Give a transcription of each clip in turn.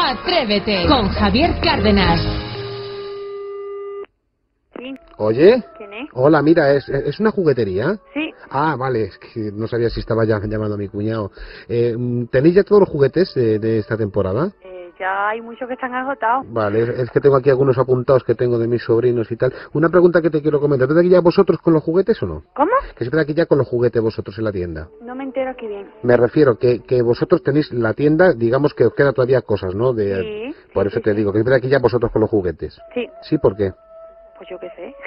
Atrévete con Javier Cárdenas. Sí. Oye. ¿Quién es? Hola, mira, ¿es una juguetería? Sí. Ah, vale, es que no sabía si estaba ya llamando a mi cuñado. ¿Tenéis ya todos los juguetes de esta temporada? Ya hay muchos que están agotados. Vale, es que tengo aquí algunos apuntados que tengo de mis sobrinos y tal. Una pregunta que te quiero comentar. ¿Estáis aquí ya vosotros con los juguetes o no? ¿Cómo? Que se aquí ya con los juguetes vosotros en la tienda. No me entero aquí bien. Me refiero que vosotros tenéis la tienda, digamos que os queda todavía cosas, ¿no? Sí. Por eso te digo, que aquí ya vosotros con los juguetes. Sí. ¿Sí? ¿Por qué? Pues yo qué sé.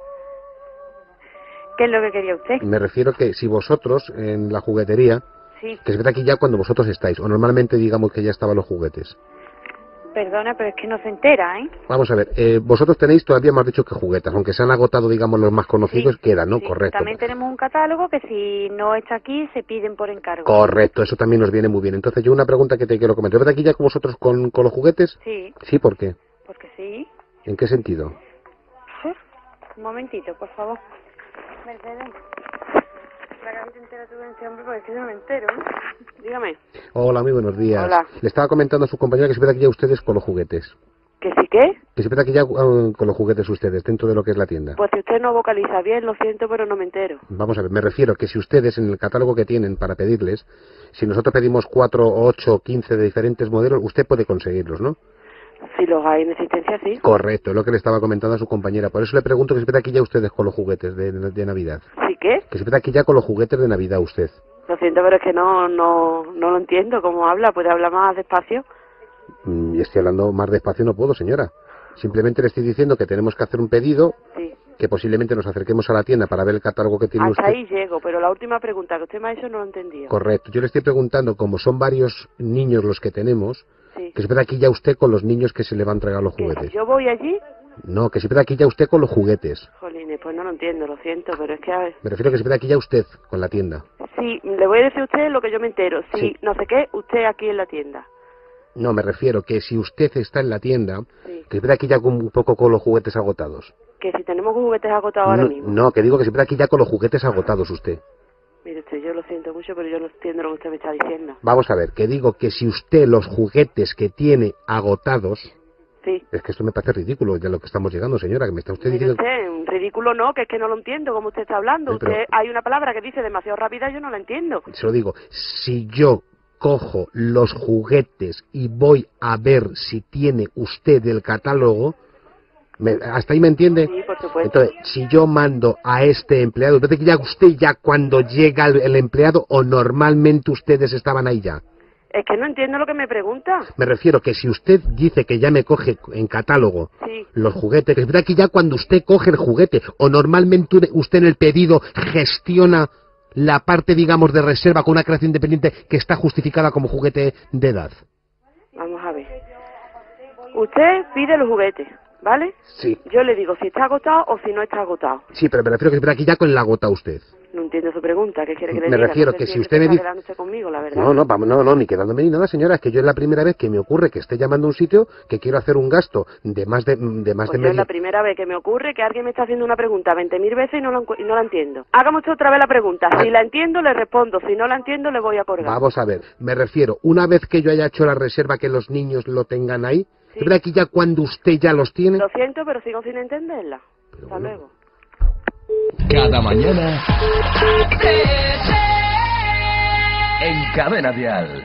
¿Qué es lo que quería usted? Me refiero que si vosotros en la juguetería, Sí. que se aquí ya cuando vosotros estáis, o normalmente digamos que ya estaban los juguetes. Perdona, pero es que no se entera, ¿eh? Vamos a ver, vosotros tenéis todavía más dicho que juguetes, aunque se han agotado, digamos, los más conocidos, Sí, quedan, ¿no? sí. Correcto. También tenemos un catálogo que si no está aquí se piden por encargo. Correcto, eso también nos viene muy bien. Entonces yo una pregunta que te quiero comentar. ¿Verdad aquí ya con vosotros con los juguetes? Sí. Sí, ¿por qué? Porque sí. ¿En qué sentido? Un momentito, por favor. Mercedes. Para que te enteras tú de este hombre, porque es que yo no me entero, ¿no? Dígame. Hola, muy buenos días. Hola. Le estaba comentando a su compañera que se ve aquí ya ustedes con los juguetes. ¿Que sí qué? Que se ve aquí ya con los juguetes ustedes, dentro de lo que es la tienda. Pues si usted no vocaliza bien, lo siento, pero no me entero. Vamos a ver, me refiero que si ustedes en el catálogo que tienen para pedirles, si nosotros pedimos 4, 8, 15 de diferentes modelos, usted puede conseguirlos, ¿no? Si los hay en existencia, sí. Correcto, es lo que le estaba comentando a su compañera. Por eso le pregunto que se ve aquí ya ustedes con los juguetes de Navidad. ¿Sí qué? Que se ve aquí ya con los juguetes de Navidad usted. Lo siento, pero es que no lo entiendo cómo habla. ¿Puede hablar más despacio? Y estoy hablando más despacio, no puedo, señora. Simplemente le estoy diciendo que tenemos que hacer un pedido, Sí. que posiblemente nos acerquemos a la tienda para ver el catálogo que tiene Hasta usted. ahí llego, pero la última pregunta que usted me ha hecho no lo he entendido. Correcto. Yo le estoy preguntando, como son varios niños los que tenemos, Sí. que se ve aquí ya usted con los niños que se le van a entregar los Que juguetes. si yo voy allí, No, que se ve aquí ya usted con los juguetes. jolines, pues no lo entiendo, lo siento, pero es que a ver. Me refiero a que se ve aquí ya usted con la tienda. Sí, le voy a decir a usted lo que yo me entero. Si Sí. no sé qué, usted aquí en la tienda. No, me refiero que si usted está en la tienda, Sí. que se ve aquí ya con un poco con los juguetes agotados. Que si tenemos juguetes agotados ahora mismo. No, que digo que se ve aquí ya con los juguetes agotados usted. Mire usted, yo lo siento mucho, pero yo no entiendo lo que usted me está diciendo. Vamos a ver, que digo que si usted los juguetes que tiene agotados... Sí. Es que esto me parece ridículo ya lo que estamos llegando, señora, que me está usted Mire diciendo... usted, un ridículo no, que es que no lo entiendo como usted está hablando. Sí, pero- Usted, hay una palabra que dice demasiado rápida y yo no la entiendo. Se lo digo, si yo cojo los juguetes y voy a ver si tiene usted el catálogo... ¿Hasta ahí me entiende? Sí, por supuesto. Entonces, si yo mando a este empleado, ¿verdad que ya usted ya cuando llega el empleado o normalmente ustedes estaban ahí ya? Es que no entiendo lo que me pregunta. Me refiero que si usted dice que ya me coge en catálogo Sí. los juguetes, que es verdad que ya cuando usted coge el juguete o normalmente usted en el pedido gestiona la parte, digamos, de reserva con una creación independiente que está justificada como juguete de edad. Vamos a ver. Usted pide los juguetes, ¿vale? Sí. Yo le digo si está agotado o si no está agotado. Sí, pero me refiero que es verdad que ya con la gota usted. No entiendo su pregunta, ¿qué quiere que le Me diga? refiero No sé que si si es usted me está dice... quedándose conmigo, la verdad. No, ni quedándome ni nada, señora. Es que yo es la primera vez que me ocurre que esté llamando a un sitio que quiero hacer un gasto de más de Pues de yo es medio... la primera vez que me ocurre que alguien me está haciendo una pregunta 20.000 veces y no la entiendo. Hágame usted otra vez la pregunta. Si la entiendo, le respondo. Si no la entiendo, le voy a colgar. Vamos a ver, me refiero, una vez que yo haya hecho la reserva, que los niños lo tengan ahí, Sí. ¿es verdad que ya cuando usted ya los tiene? Lo siento, pero sigo sin entenderla. Pero Hasta bueno. luego. Cada mañana en Cadena Dial.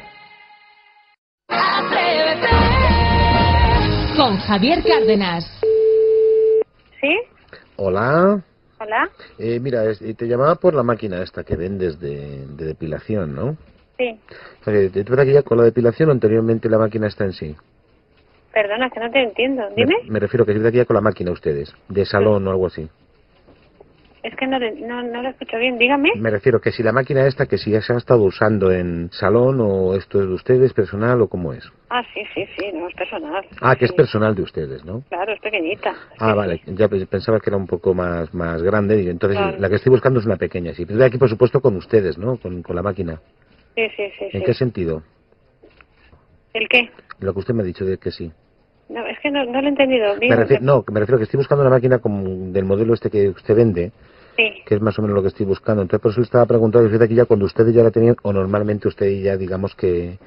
Con Javier Cárdenas. ¿Sí? Hola, ¿Hola? mira, te llamaba por la máquina esta que vendes de depilación, ¿no? Sí. Oye, ¿es verdad que ya con la depilación o anteriormente la máquina está en sí? Perdona, que no te entiendo. Dime. Me refiero que es verdad que ya con la máquina ustedes, de salón o algo así. Es que no lo escucho bien. Dígame. Me refiero que si la máquina esta, que si ya se ha estado usando en salón o esto es de ustedes, personal o cómo es. Ah, sí, no es personal. Ah, que es Sí. personal de ustedes, ¿no? Claro, es pequeñita. Ah, Sí, vale, sí. ya pensaba que era un poco más grande, y entonces Claro. la que estoy buscando es una pequeña, sí. Pero de aquí, por supuesto, con ustedes, ¿no? Con la máquina. Sí. ¿En qué sentido? ¿El qué? Lo que usted me ha dicho de que sí. No, es que no lo he entendido. Me refiero que estoy buscando una máquina como del modelo este que usted vende, Sí. que es más o menos lo que estoy buscando. Entonces, por eso le estaba preguntando, si aquí ya cuando ustedes ya la tenían, o normalmente ustedes ya, digamos, que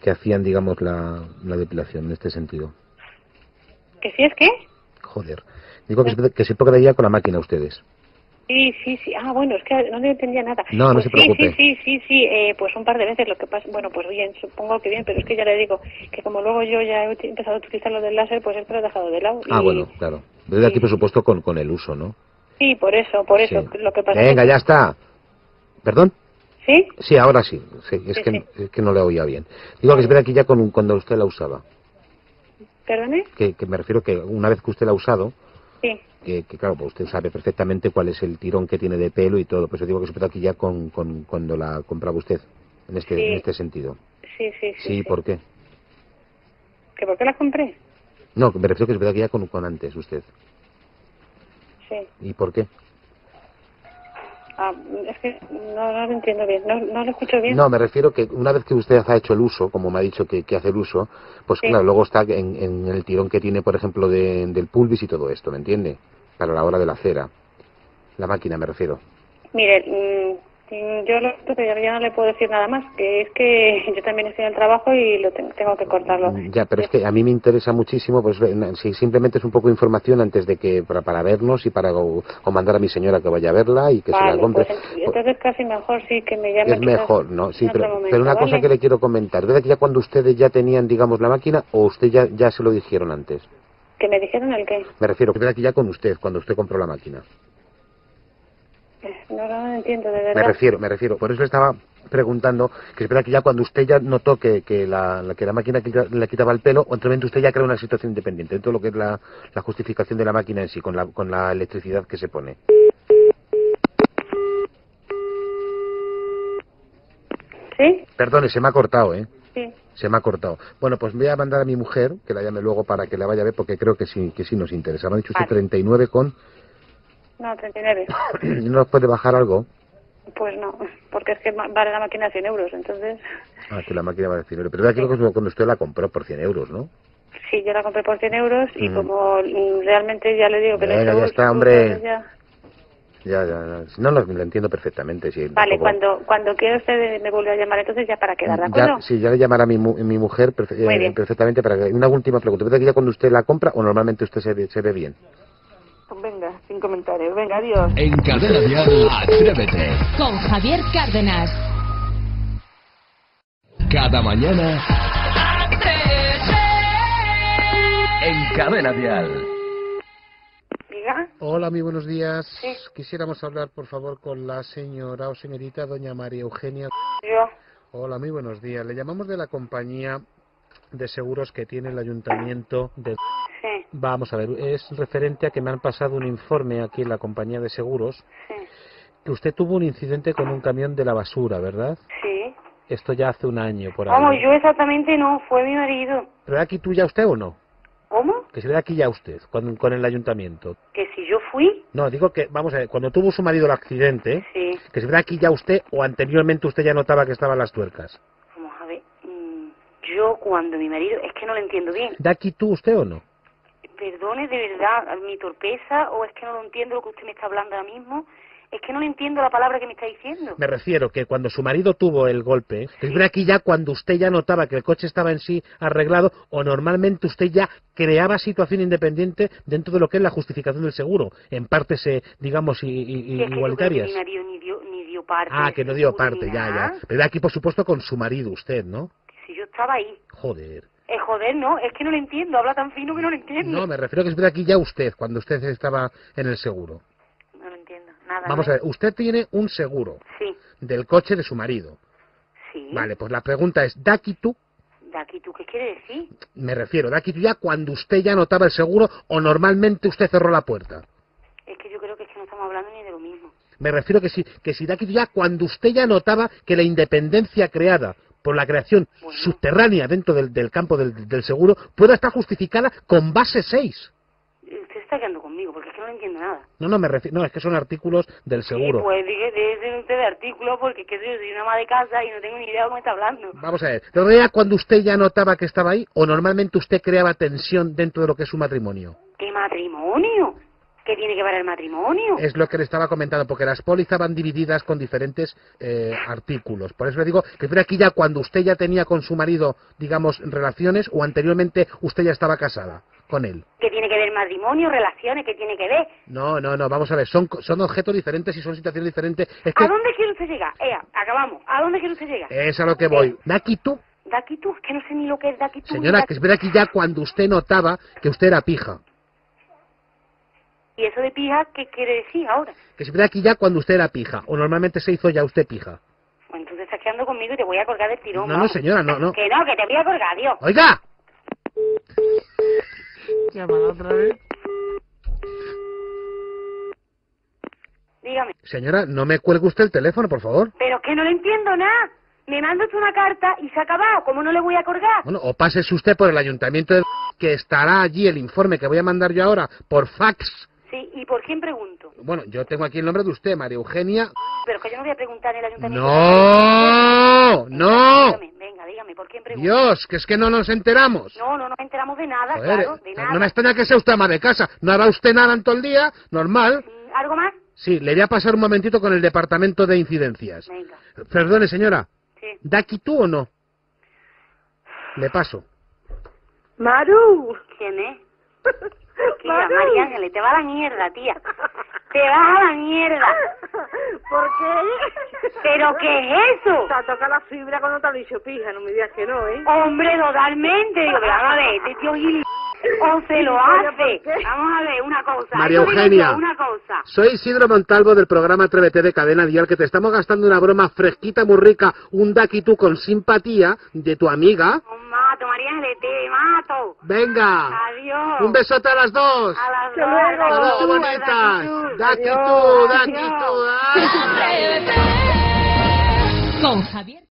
que hacían, digamos, la depilación en este sentido. ¿Que sí es qué? Joder. Digo que se procedía con la máquina ustedes. Sí. Ah, bueno, es que no le entendía nada. No, no Pues se preocupe. Sí. Pues un par de veces. Lo que pasa, bueno, pues bien, supongo que bien, pero es que ya le digo que como luego yo ya he empezado a utilizar lo del láser, pues esto lo he dejado de lado. Ah, bueno, claro. Desde aquí, por supuesto, con el uso, ¿no? Sí, por eso. Sí. Lo que pasa Venga, es que... ya está. ¿Perdón? ¿Sí? Sí, ahora sí. Sí, es Sí. que no le oía bien. Digo que es verdad que ya cuando usted la usaba. ¿Perdone? Que me refiero que una vez que usted la ha usado, Sí. que claro, pues usted sabe perfectamente cuál es el tirón que tiene de pelo y todo. Por eso digo que es verdad que ya cuando la compraba usted, en este sentido. Sí. ¿Por qué? ¿Que por qué la compré? No, me refiero que es verdad que ya con antes usted. Sí. ¿Y por qué? Ah, es que no lo entiendo bien. No lo escucho bien. No, me refiero que una vez que usted ha hecho el uso, como me ha dicho que hace el uso, pues Sí. claro, luego está en el tirón que tiene, por ejemplo, del pulvis y todo esto, ¿me entiende? Para la hora de la cera. La máquina, me refiero. Mire, yo ya no le puedo decir nada más, que es que yo también estoy en el trabajo y tengo que cortarlo. Ya, pero es que a mí me interesa muchísimo, pues si simplemente es un poco de información antes de que para vernos y o mandar a mi señora que vaya a verla y que se la compre. Pues entonces casi mejor sí que me llame. Es mejor, ¿no? Sí, en otro pero momento, una cosa ¿vale? que le quiero comentar. ¿Verdad que ya cuando ustedes ya tenían, digamos, la máquina o usted ya se lo dijeron antes? ¿Que me dijeron el qué? Me refiero, ¿verdad que ya con usted, cuando usted compró la máquina? No lo entiendo, de verdad. Me refiero. Por eso le estaba preguntando, que es verdad que ya cuando usted ya notó que la máquina le quitaba el pelo, o simplemente usted ya crea una situación independiente, dentro de lo que es la justificación de la máquina en sí, con la electricidad que se pone. ¿Sí? Perdone, se me ha cortado, ¿eh? Sí. Se me ha cortado. Bueno, pues voy a mandar a mi mujer, que la llame luego para que la vaya a ver, porque creo que sí nos interesa. Me ha dicho usted Vale. 39 con... No, 39. ¿No nos puede bajar algo? Pues no, porque es que vale la máquina 100 euros, entonces... Ah, que la máquina vale 100 euros. Pero creo que cuando usted la compró por 100 euros, ¿no? Sí, yo la compré por 100 euros y como realmente ya le digo que Venga, le he ya hecho está, uso, hombre. pues ya... Ya. No, lo entiendo perfectamente. Sí, Vale, tampoco... cuando quiera usted me vuelve a llamar entonces ya para quedar, ¿de acuerdo? Sí, ya le llamará a mi mujer Muy bien. perfectamente para que... Una última pregunta. ¿Verdad que ya cuando usted la compra o normalmente usted se ve bien? Venga, sin comentarios. Venga, adiós. En Cadena Dial, Atrévete. Con Javier Cárdenas. Cada mañana. En Cadena Dial. Diga. Hola, muy buenos días. Sí. Quisiéramos hablar, por favor, con la señora o señorita doña María Eugenia. Yo. Hola, muy buenos días. Le llamamos de la compañía de seguros que tiene el ayuntamiento de... Sí, Vamos a ver, es referente a que me han pasado un informe aquí en la compañía de seguros, sí, que usted tuvo un incidente con un camión de la basura, ¿verdad? sí. Esto ya hace un año, por ahí. Vamos, yo exactamente no, fue mi marido. ¿Pero era aquí tú ya usted o no? ¿Cómo? Que se le da aquí ya usted, con el ayuntamiento. ¿Que si yo fui? No, digo que, vamos a ver, cuando tuvo su marido el accidente, Sí. que se le da aquí ya usted o anteriormente usted ya notaba que estaban las tuercas. Vamos a ver. Yo cuando mi marido... Es que no lo entiendo bien. ¿Da aquí tú usted o no? Perdone de verdad mi torpeza o es que no lo entiendo lo que usted me está hablando ahora mismo. Es que no le entiendo la palabra que me está diciendo. Me refiero que cuando su marido tuvo el golpe, que es verdad aquí ya cuando usted ya notaba que el coche estaba en sí arreglado o normalmente usted ya creaba situación independiente dentro de lo que es la justificación del seguro, en partes, digamos, Sí, es que igualitarias. yo creo que mi marido ni dio parte. Ah, del que no dio seguro parte, ni ya. nada. Pero aquí, por supuesto, con su marido usted, ¿no? Si yo estaba ahí. Joder. Joder, no, es que no lo entiendo, habla tan fino que no lo entiendo. No, me refiero que es verdad aquí ya usted, cuando usted estaba en el seguro. No lo entiendo, nada. Vamos a ver, usted tiene un seguro Sí, del coche de su marido. sí. Vale, pues la pregunta es, ¿da aquí tú? ¿De aquí tú qué quiere decir? Me refiero, ¿da aquí tú ya cuando usted ya notaba el seguro o normalmente usted cerró la puerta? Es que yo creo que es que no estamos hablando ni de lo mismo. Me refiero que si da aquí tú ya cuando usted ya notaba que la independencia creada por la creación subterránea dentro del campo del seguro pueda estar justificada con base 6. Usted está quedando conmigo porque es que no le entiendo nada. No, me refiero, no, es que son artículos del seguro. Sí, pues dije, de usted de artículo porque es que yo soy una ama de casa y no tengo ni idea de cómo me está hablando. Vamos a ver, ¿lo veía cuando usted ya notaba que estaba ahí o normalmente usted creaba tensión dentro de lo que es su matrimonio? ¿Qué matrimonio? ¿Qué tiene que ver el matrimonio? Es lo que le estaba comentando, porque las pólizas van divididas con diferentes artículos. Por eso le digo que fuera aquí ya cuando usted ya tenía con su marido, digamos, relaciones, o anteriormente usted ya estaba casada con él. ¿Qué tiene que ver el matrimonio, relaciones? ¿Qué tiene que ver? No, vamos a ver, son objetos diferentes y son situaciones diferentes. Es que ¿A dónde quiere usted llegar? Acabamos. ¿A dónde quiere usted llegar? es a lo que voy. Daqui tú, Daqui tú, es que no sé ni lo que es daqui tú. señora, que es verdad aquí ya cuando usted notaba que usted era pija. ¿Y eso de pija qué quiere decir ahora? Que es verdad aquí ya cuando usted era pija, o normalmente se hizo ya usted pija. Bueno, entonces estás quedando conmigo y te voy a colgar del tirón. No, vamos. señora, no. Que no, que te voy a colgar, Dios. ¡Oiga! Llámala otra vez. Dígame. Señora, no me cuelgue usted el teléfono, por favor. Pero es que no le entiendo nada. Me manda usted una carta y se ha acabado. ¿Cómo no le voy a colgar? Bueno, o pásese usted por el ayuntamiento de... que estará allí el informe que voy a mandar yo ahora por fax. Sí, ¿y por quién pregunto? Bueno, yo tengo aquí el nombre de usted, María Eugenia. Pero que yo no voy a preguntar en el ayuntamiento. ¡No! Dígame, ¿por quién pregunto? Dios, que es que no nos enteramos. No nos enteramos de nada, Joder, claro, de nada. no me extraña que sea usted ama de casa. No hará usted nada en todo el día, normal. ¿Algo más? Sí, le voy a pasar un momentito con el departamento de incidencias. Venga. Perdone, señora. Sí. ¿Da aquí tú o no? Le paso. Maru. ¿Quién es? Tía, María Ángeles, te va a la mierda, tía. Te vas a la mierda. ¿Por qué? ¿Pero qué es eso? Te toca la fibra cuando te lo dicho pija, no me digas que no, ¿eh? Hombre, totalmente. Digo, pero vamos a ver, este tío Gili... O se lo hace. ¿Por qué? Vamos a ver, una cosa. María Eso digo Eugenia. yo, una cosa. Soy Isidro Montalvo del programa Atrévete de Cadena Dial, que te estamos gastando una broma fresquita, muy rica, un daqui tú con simpatía de tu amiga. Os mato, María Ángeles, te mato. Venga. Adiós. Un besote a las dos. A las Hasta dos, luego. Hasta luego, gratitud, bonitas. gratitud. Daqui Adiós. tú, daqui Adiós. tú. ¡Ah! Con Javier